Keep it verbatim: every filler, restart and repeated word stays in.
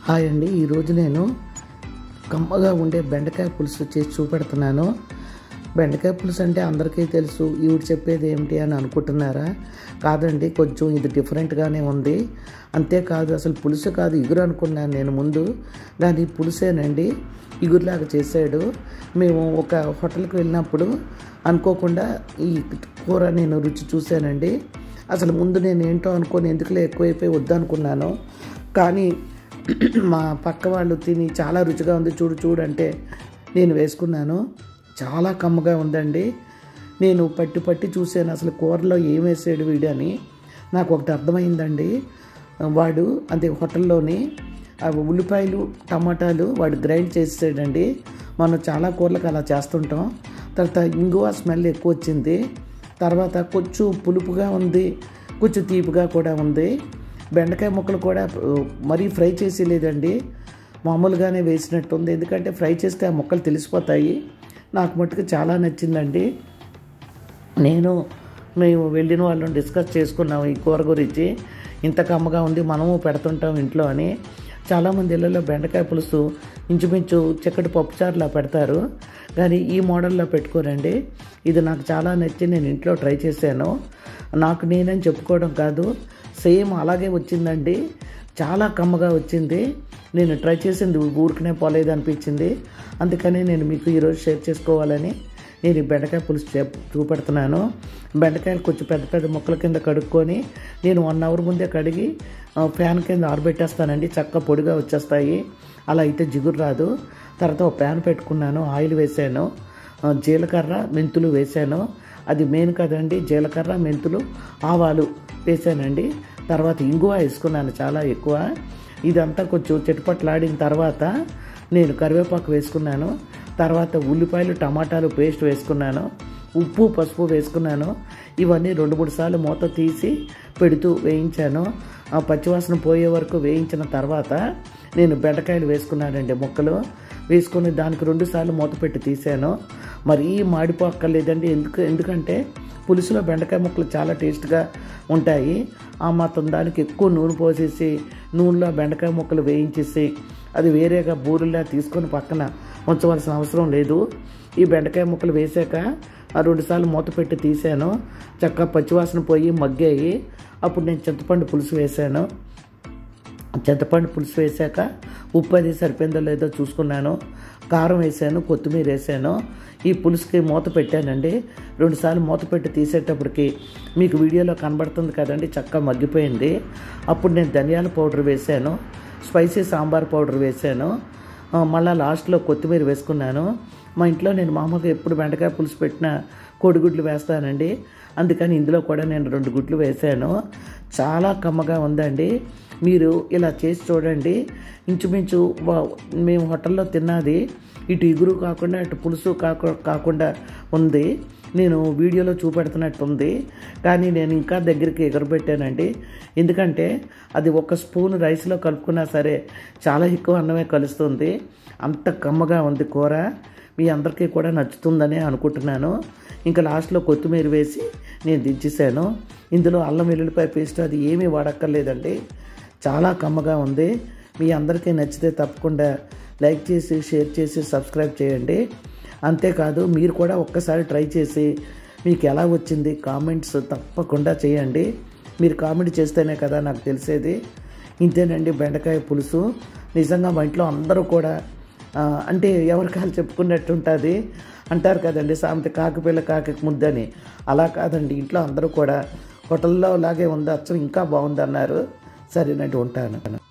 Hi అండి, ఈరోజు నేను కమ్మగా ఉండే బెండకాయ పులుసు చేసి చూపెడుతున్నాను. బెండకాయ పులుసు అంటే అందరికీ తెలుసు, ఈవిడ చెప్పేది ఏమిటి అని అనుకుంటున్నారా? కాదండి, కొంచెం ఇది డిఫరెంట్గానే ఉంది. అంతేకాదు, అసలు పులుసు కాదు ఇగురు అనుకున్నాను నేను ముందు, కానీ పులుసేనండి, ఇగురులాగా చేశాడు. మేము ఒక హోటల్కి వెళ్ళినప్పుడు అనుకోకుండా ఈ కూర నేను రుచి చూశానండి. అసలు ముందు నేను ఏంటో అనుకోని ఎందుకులే ఎక్కువైపోయి వద్దనుకున్నాను, కానీ మా పక్క వాళ్ళు తిని చాలా రుచిగా ఉంది చూడు చూడు అంటే నేను వేసుకున్నాను. చాలా కమ్మగా ఉందండి. నేను పట్టి పట్టి చూశాను అసలు కూరలో ఏం వేసాడు వీడు అని. నాకు ఒకటి అర్థమైందండి, వాడు అంటే హోటల్లోని ఉల్లిపాయలు టమాటాలు వాడు గ్రైండ్ చేసాడండి. మనం చాలా కూరలకు అలా చేస్తుంటాం. తర్వాత ఇంగువ స్మెల్ ఎక్కువ వచ్చింది. తర్వాత కొంచెం పులుపుగా ఉంది, కొంచెం తీపిగా కూడా ఉంది. బెండకాయ ముక్కలు కూడా మరీ ఫ్రై చేసి లేదండి, మామూలుగానే వేసినట్టుంది. ఎందుకంటే ఫ్రై చేస్తే ఆ ముక్కలు తెలిసిపోతాయి. నాకు మట్టుకు చాలా నచ్చిందండి. నేను మేము వెళ్ళిన వాళ్ళని డిస్కస్ చేసుకున్నాము ఈ కూర గురించి. ఇంత కమ్మగా ఉంది, మనము పెడుతుంటాం ఇంట్లో అని. చాలామంది ఇళ్ళలో బెండకాయ పులుసు ఇంచుమించు చిక్కటి పప్పుచారులా పెడతారు, కానీ ఈ మోడల్లో పెట్టుకోరండి. ఇది నాకు చాలా నచ్చి నేను ఇంట్లో ట్రై చేశాను. నాకు నేనని చెప్పుకోవడం కాదు, సేమ్ అలాగే వచ్చిందండి. చాలా కమ్మగా వచ్చింది. నేను ట్రై చేసింది ఊరికనే పోలేదు అనిపించింది. అందుకని నేను మీకు ఈరోజు షేర్ చేసుకోవాలని నేను ఈ బెండకాయ పులుసు చే చూపెడుతున్నాను. బెండకాయలు కొంచెం పెద్ద పెద్ద ముక్కల కింద కడుక్కొని నేను వన్ అవర్ ముందే కడిగి ఫ్యాన్ కింద ఆరబెట్టేస్తానండి. చక్కగా పొడిగా వచ్చేస్తాయి. అలా అయితే జిగురు రాదు. తర్వాత ఒక ప్యాన్ పెట్టుకున్నాను, ఆయిల్ వేసాను, జీలకర్ర మెంతులు వేసాను. అది మెయిన్ కదండి, జీలకర్ర మెంతులు ఆవాలు వేసానండి. తర్వాత ఇంగువ వేసుకున్నాను చాలా ఎక్కువ. ఇదంతా కొంచెం చిటపట్లాడిన తర్వాత నేను కరివేపాకు వేసుకున్నాను. తర్వాత ఉల్లిపాయలు టమాటాలు పేస్ట్ వేసుకున్నాను, ఉప్పు పసుపు వేసుకున్నాను. ఇవన్నీ రెండు మూడు సార్లు మూత తీసి పెడుతూ వేయించాను. ఆ పచ్చివాసన పోయే వరకు వేయించిన తర్వాత నేను బెండకాయలు వేసుకున్నానండి. ముక్కలు వేసుకుని దానికి రెండు సార్లు మూత పెట్టి తీసాను. మరీ మాడిపోక్కర్లేదండి, ఎందుకు ఎందుకంటే పులుసులో బెండకాయ ముక్కలు చాలా టేస్ట్గా ఉంటాయి. ఆ మాత్రం దానికి ఎక్కువ నూనె పోసేసి నూనెలో బెండకాయ ముక్కలు వేయించేసి అది వేరేగా బూరెలా తీసుకొని పక్కన ఉంచవలసిన అవసరం లేదు. ఈ బెండకాయ ముక్కలు వేసాక ఆ రెండుసార్లు మూత పెట్టి తీసాను. చక్కగా పచ్చివాసన పోయి మగ్గాయి. అప్పుడు నేను చింతపండు పులుసు వేసాను. చింతపండు పులుసు వేసాక ఉప్పు అది సరిపోయిందో లేదో చూసుకున్నాను. కారం వేసాను, కొత్తిమీర వేసాను. ఈ పులుసుకి మూత పెట్టానండి. రెండుసార్లు మూత పెట్టి తీసేటప్పటికి మీకు వీడియోలో కనబడుతుంది కదండి, చక్కగా మగ్గిపోయింది. అప్పుడు నేను ధనియాల పౌడర్ వేసాను, స్పైసీ సాంబార్ పౌడర్ వేసాను. మళ్ళీ లాస్ట్లో కొత్తిమీర వేసుకున్నాను. మా ఇంట్లో నేను మామూలుగా ఎప్పుడు బెండకాయ పులుసు పెట్టినా కోడిగుడ్లు వేస్తానండి. అందుకని ఇందులో కూడా నేను రెండు గుడ్లు వేసాను. చాలా కమ్మగా ఉందండి. మీరు ఇలా చేసి చూడండి. ఇంచుమించు మేము హోటల్లో తిన్నది ఇటు ఇగురు కాకుండా అటు పులుసు కాకు కాకుండా ఉంది. నేను వీడియోలో చూపెడుతున్నట్టు ఉంది, కానీ నేను ఇంకా దగ్గరికి ఎగరబెట్టానండి. ఎందుకంటే అది ఒక స్పూన్ రైస్లో కలుపుకున్నా సరే చాలా ఎక్కువ అన్నమే కలుస్తుంది. అంత కమ్మగా ఉంది కూర. మీ అందరికీ కూడా నచ్చుతుందని అనుకుంటున్నాను. ఇంకా లాస్ట్లో కొత్తిమీర వేసి నేను దించేసాను. ఇందులో అల్లం వెల్లుల్లిపాయ పేస్ట్ అది ఏమీ వాడక్కర్లేదండి. చాలా కమ్మగా ఉంది. మీ అందరికీ నచ్చితే తప్పకుండా లైక్ చేసి షేర్ చేసి సబ్స్క్రైబ్ చేయండి. అంతేకాదు, మీరు కూడా ఒక్కసారి ట్రై చేసి మీకు ఎలా వచ్చింది కామెంట్స్ తప్పకుండా చేయండి. మీరు కామెంట్ చేస్తేనే కదా నాకు తెలిసేది. ఇంతేనండి బెండకాయ పులుసు. నిజంగా మా ఇంట్లో అందరూ కూడా అంటే ఎవరికాలు చెప్పుకున్నట్టు ఉంటుంది అంటారు కదండి సామెత, కాకిపిల్ల కాకి ముద్దని. అలా కాదండి, ఇంట్లో అందరూ కూడా హోటల్లో లాగే ఉంది, అచ్చం ఇంకా బాగుంది అన్నారు. సరేనండి, ఉంటాను.